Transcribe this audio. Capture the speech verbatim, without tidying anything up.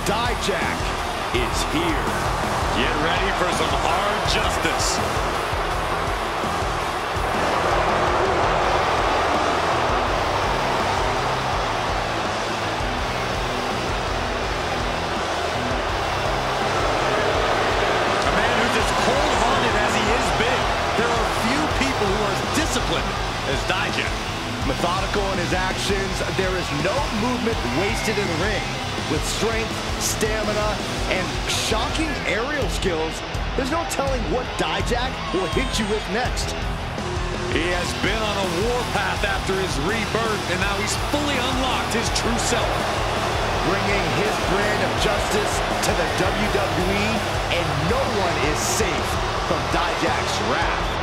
Dijak is here. Get ready for some hard justice. A man who's as cold-hearted as he is big. There are few people who are as disciplined as Dijak. Methodical in his actions, there is no movement wasted in the ring. With strength, stamina, and shocking aerial skills, there's no telling what Dijak will hit you with next. He has been on a warpath after his rebirth, and now he's fully unlocked his true self. Bringing his brand of justice to the W W E, and no one is safe from Dijak's wrath.